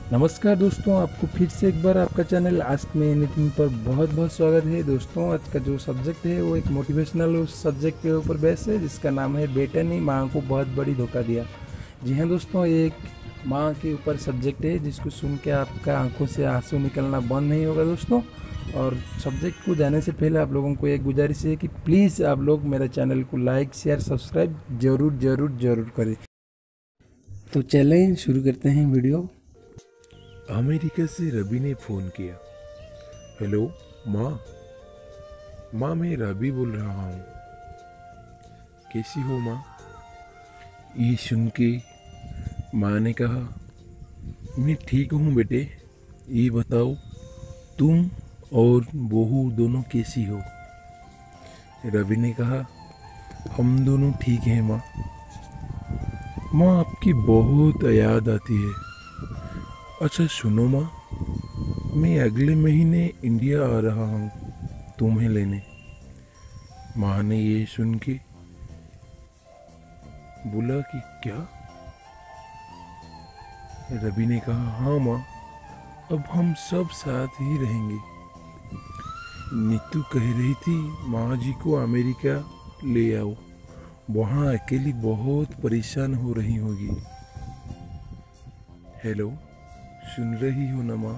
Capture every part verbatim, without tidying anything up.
नमस्कार दोस्तों, आपको फिर से एक बार आपका चैनल आस्क मी एनीथिंग पर बहुत बहुत स्वागत है। दोस्तों, आज का जो सब्जेक्ट है वो एक मोटिवेशनल सब्जेक्ट के ऊपर बेस है, जिसका नाम है बेटे ने माँ को बहुत बड़ी धोखा दिया। जी हाँ दोस्तों, ये एक माँ के ऊपर सब्जेक्ट है जिसको सुन के आपका आंखों से आंसू निकलना बंद नहीं होगा दोस्तों। और सब्जेक्ट को जाने से पहले आप लोगों को एक गुजारिश है कि प्लीज़ आप लोग मेरे चैनल को लाइक शेयर सब्सक्राइब जरूर जरूर जरूर करें। तो चलें शुरू करते हैं वीडियो। अमेरिका से रवि ने फ़ोन किया। हेलो माँ। माँ, मैं रवि बोल रहा हूँ। कैसी हो माँ? ये सुन के माँ ने कहा, मैं ठीक हूँ बेटे। ये बताओ, तुम और बहू दोनों कैसी हो? रवि ने कहा, हम दोनों ठीक हैं माँ। माँ, आपकी बहुत याद आती है। अच्छा सुनो माँ, मैं अगले महीने इंडिया आ रहा हूँ तुम्हें लेने। माँ ने ये सुन के बोला कि क्या? रवि ने कहा, हाँ माँ, अब हम सब साथ ही रहेंगे। नीतू कह रही थी माँ जी को अमेरिका ले आओ, वहाँ अकेली बहुत परेशान हो रही होगी। हेलो, सुन रही हो ना माँ?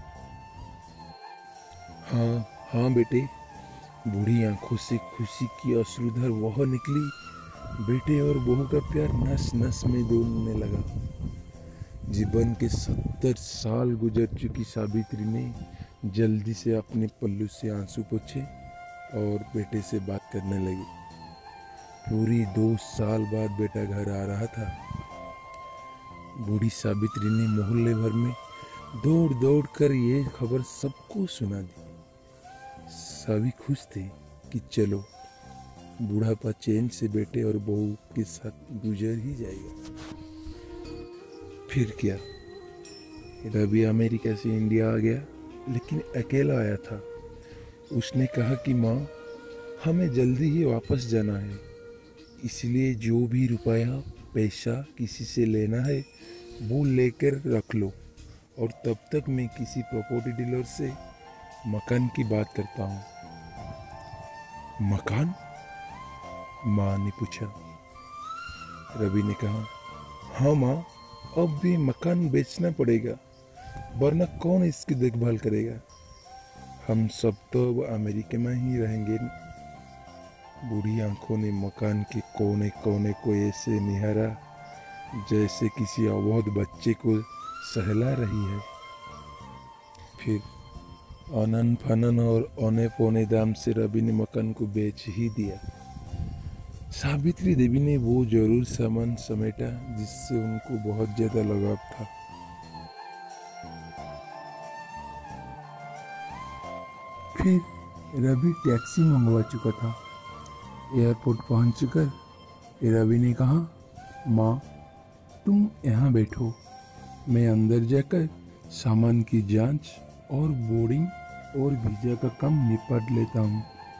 हाँ हाँ बेटे। बूढ़ी आंखों से खुशी की अश्रुधर वह निकली। बेटे और बहू का प्यार नस नस में दौड़ने लगा। जीवन के सत्तर साल गुजर चुकी सावित्री ने जल्दी से अपने पल्लू से आंसू पोंछे और बेटे से बात करने लगी। पूरी दो साल बाद बेटा घर आ रहा था। बूढ़ी सावित्री ने मोहल्ले भर में दौड़ दौड़ कर ये खबर सबको सुना दी। सभी खुश थे कि चलो बूढ़ापा चैन से बेटे और बहू के साथ गुजर ही जाएगा। फिर क्या, रवि अमेरिका से इंडिया आ गया, लेकिन अकेला आया था। उसने कहा कि माँ, हमें जल्दी ही वापस जाना है, इसलिए जो भी रुपया पैसा किसी से लेना है वो लेकर रख लो, और तब तक मैं किसी प्रॉपर्टी डीलर से मकान की बात करता हूँ। मकान? माँ ने पूछा। रवि ने कहा, हाँ माँ, अब भी मकान बेचना पड़ेगा, वरना कौन इसकी देखभाल करेगा? हम सब तो अब अमेरिका में ही रहेंगे। बूढ़ी आंखों ने मकान के कोने कोने को ऐसे निहारा जैसे किसी अबोध बच्चे को सहला रही है। फिर अनन फनन और औने पौने दाम से रवि ने मकान को बेच ही दिया। सावित्री देवी ने वो जरूर सामान समेटा जिससे उनको बहुत ज्यादा लगाव था। फिर रवि टैक्सी मंगवा चुका था। एयरपोर्ट पहुंच चुकर रवि ने कहा, माँ, तुम यहाँ बैठो, मैं अंदर जाकर सामान की जांच और बोर्डिंग और वीजा का काम निपट लेता हूँ।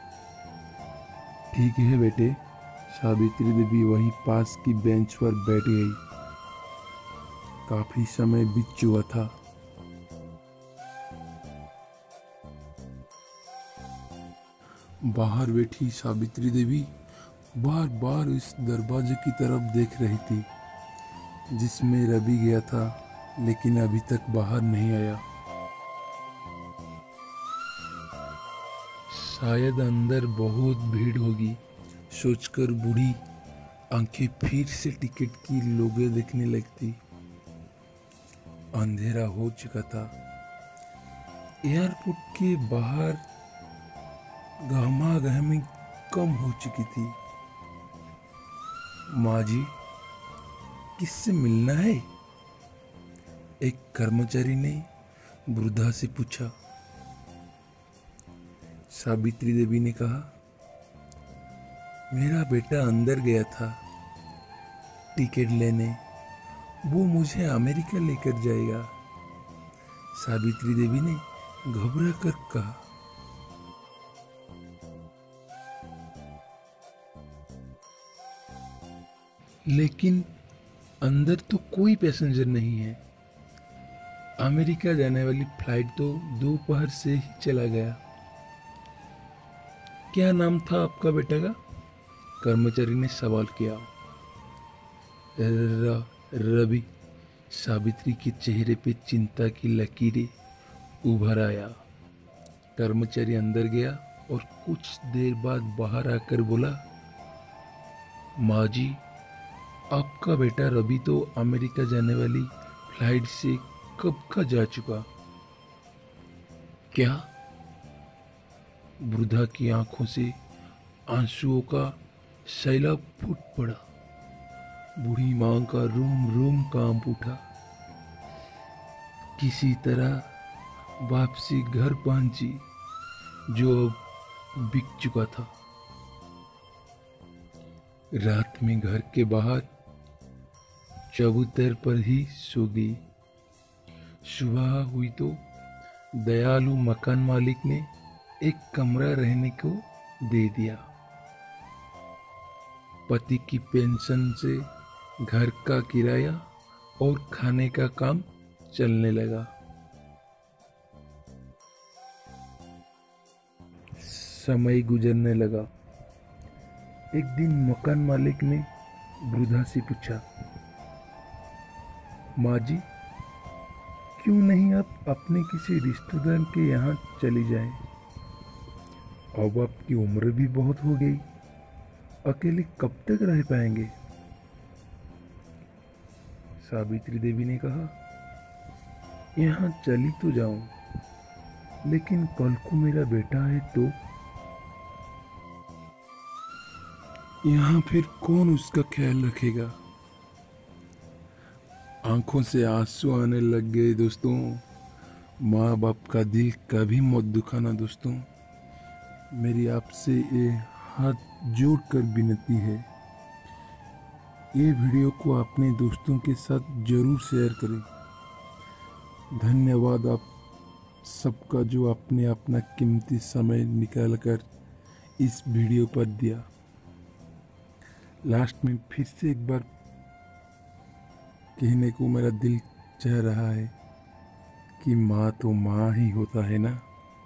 ठीक है बेटे। सावित्री देवी वहीं पास की बेंच पर बैठ गई। काफी समय बीत चुका था। बाहर बैठी सावित्री देवी बार बार इस दरवाजे की तरफ देख रही थी जिसमें रवि गया था, लेकिन अभी तक बाहर नहीं आया। शायद अंदर बहुत भीड़ होगी सोचकर बूढ़ी आंखें फिर से टिकट की लोगे देखने लगती। अंधेरा हो चुका था। एयरपोर्ट के बाहर गहमा गहमी कम हो चुकी थी। माँ जी, किससे मिलना है? एक कर्मचारी ने वृद्धा से पूछा। सावित्री देवी ने कहा, मेरा बेटा अंदर गया था टिकट लेने, वो मुझे अमेरिका लेकर जाएगा। सावित्री देवी ने घबरा कर कहा। लेकिन अंदर तो कोई पैसेंजर नहीं है। अमेरिका जाने वाली फ्लाइट तो दोपहर से ही चला गया। क्या नाम था आपका बेटा का? कर्मचारी ने सवाल किया। र, रवि। सावित्री के चेहरे पे चिंता की लकीरें उभर आया। कर्मचारी अंदर गया और कुछ देर बाद बाहर आकर बोला, माँ जी, आपका बेटा रवि तो अमेरिका जाने वाली फ्लाइट से कब का जा चुका। क्या? वृद्धा की आंखों से आंसुओं का सैलाब फूट पड़ा। बूढ़ी मां का रोम रोम कांप उठा। किसी तरह वापसी घर पहुंची जो अब बिक चुका था। रात में घर के बाहर चबूतर पर ही सो गई। सुबह हुई तो दयालु मकान मालिक ने एक कमरा रहने को दे दिया। पति की पेंशन से घर का किराया और खाने का काम चलने लगा। समय गुजरने लगा। एक दिन मकान मालिक ने वृद्धा से पूछा, माँ जी, क्यों नहीं आप अपने किसी रिश्तेदार के यहाँ चली जाएं? अब आपकी उम्र भी बहुत हो गई, अकेले कब तक रह पाएंगे? सावित्री देवी ने कहा, यहाँ चली तो जाऊं, लेकिन कल को मेरा बेटा है तो यहाँ फिर कौन उसका ख्याल रखेगा? आंखों से आंसू आने लग गए। दोस्तों, माँ बाप का दिल कभी मत दुखाना। दोस्तों, मेरी आपसे ये हाथ जोड़ कर विनती है, ये वीडियो को अपने दोस्तों के साथ जरूर शेयर करें। धन्यवाद आप सबका जो आपने अपना कीमती समय निकाल कर इस वीडियो पर दिया। लास्ट में फिर से एक बार कहने को मेरा दिल चाह रहा है कि माँ तो माँ ही होता है ना।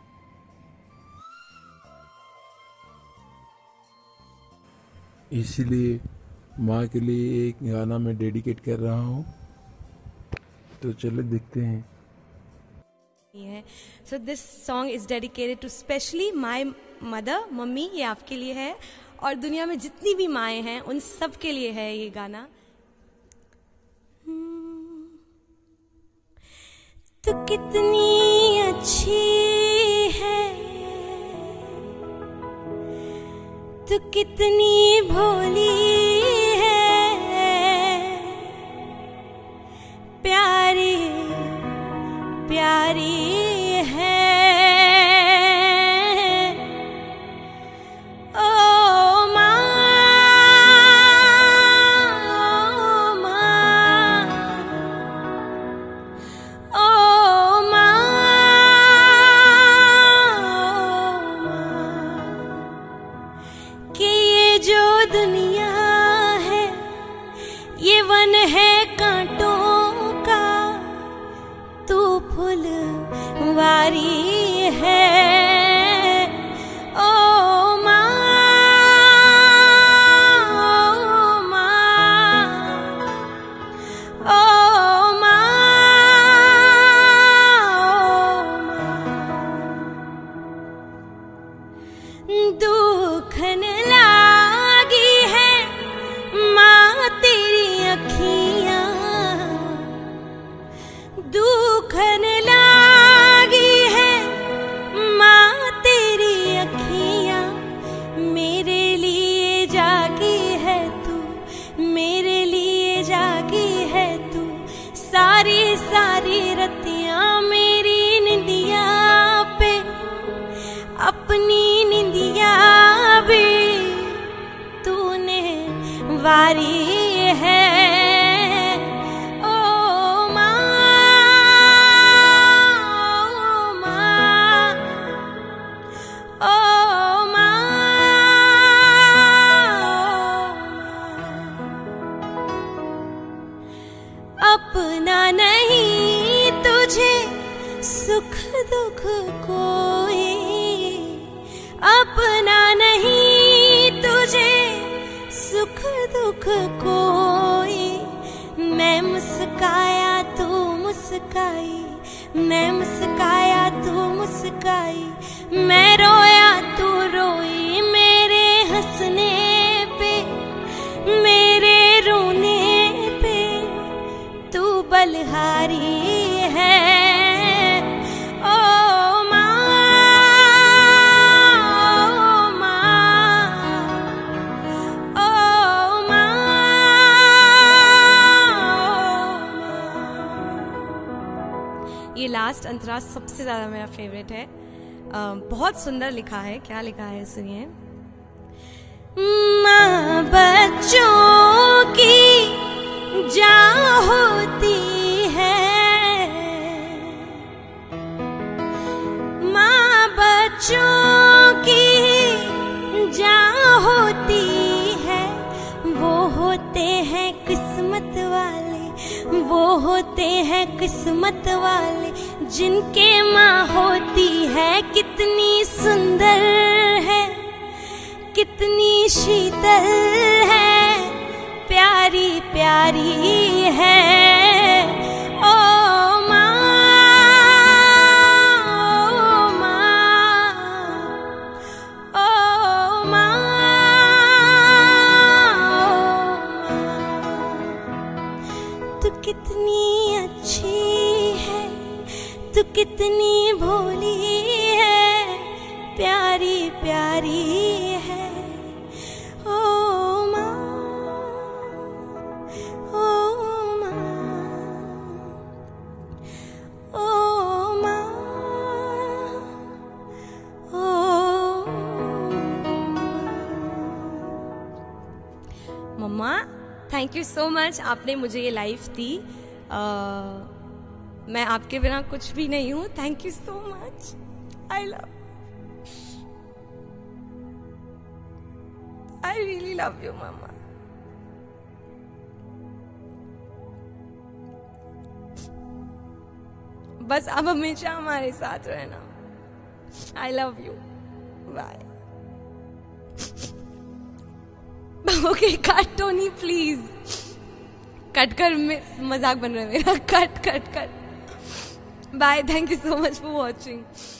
इसलिए माँ के लिए एक गाना मैं डेडिकेट कर रहा हूँ, तो चलो देखते हैं। So this song is dedicated to specially my mother, मम्मी, ये आपके लिए है, और दुनिया में जितनी भी माएँ हैं उन सब के लिए है ये गाना। तू कितनी अच्छी है, तू कितनी भोली है, प्यारी प्यारी है। ओ माँ, ओ माँ, ओ माँ, कि ये जो दुनिया है ये वन है कांटों का, तू फुलवारी है। ओ माँ, ओ माँ, ओ माँ, ओ माँ, दुखन लागी है माँ तेरी अखियाँ, दुखन लागी है माँ तेरी अखियाँ, मेरे लिए जागी है तू, मेरे लिए जागी है तू, सारी सारी रतियाँ मेरी निंदिया पे, अपनी निंदिया भी तूने वारी है। अपना नहीं तुझे दुख कोई अपना नहीं, तुझे सुख दुख कोई। मैं मुस्काया तू मुस्काई, मैं मुस्काया तू मुस्काई, मैं रोया तू रोई। मेरे हंसने पे मेरे रोने पे तू बलहारी है। ओ माँ, ओ माँ, ओ माँ, ये लास्ट अंतरा सबसे ज्यादा मेरा फेवरेट है। आ, बहुत सुंदर लिखा है। क्या लिखा है सुनिए। माँ बच्चों की जान होती है, माँ बच्चों की जान होती है। वो होते हैं किस्मत वाले, वो होते हैं किस्मत वाले, जिनके माँ होती है। कितनी सुंदर है, कितनी शीतल है, प्यारी प्यारी है। ओ माँ, ओ माँ, ओ माँ, तू कितनी अच्छी है, तू कितनी भोली है, प्यारी प्यारी है। ओ माँ, ओ माँ, ओ माँ, ओ मम्मा, थैंक यू सो मच। आपने मुझे ये लाइफ दी। uh, मैं आपके बिना कुछ भी नहीं हूँ। Thank you so much. I love, I really love you mama. बस अब हमेशा हमारे साथ रहना। I love you. Bye. Okay, cut Tony please. Cut कर, मजाक बन रहा है मेरा। Cut cut cut. Bye. Thank you so much for watching.